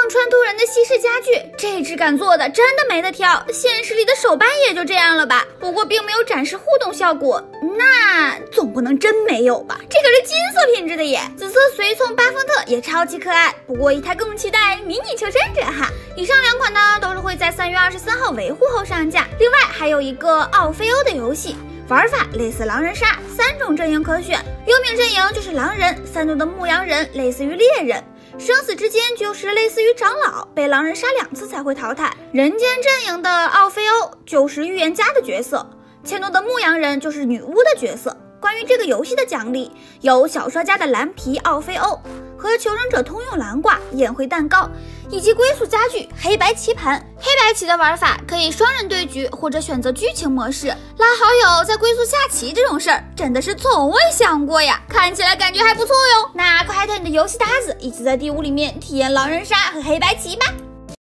上川都人的西式家具，这质感做的真的没得挑，现实里的手办也就这样了吧。不过并没有展示互动效果，那总不能真没有吧？这可是金色品质的耶！紫色随从巴丰特也超级可爱，不过一台更期待迷你求生者哈。以上2款呢都是会在3月23号维护后上架。另外还有一个奥菲欧的游戏。玩法类似狼人杀，3种阵营可选，幽冥阵营就是狼人，3度的牧羊人类似于猎人，生死之间就是类似于长老，被狼人杀2次才会淘汰。人间阵营的奥菲欧就是预言家的角色，1000度的牧羊人就是女巫的角色。关于这个游戏的奖励，有小说家的蓝皮奥菲欧和求生者通用蓝挂宴会蛋糕，以及归宿家具黑白棋盘。黑白棋的玩法可以双人对局或者选择剧情模式，拉好友在归宿下棋这种事儿真的是从未想过呀，看起来感觉还不错哟。那快带你的游戏搭子一起在第5里面体验狼人杀和黑白棋吧。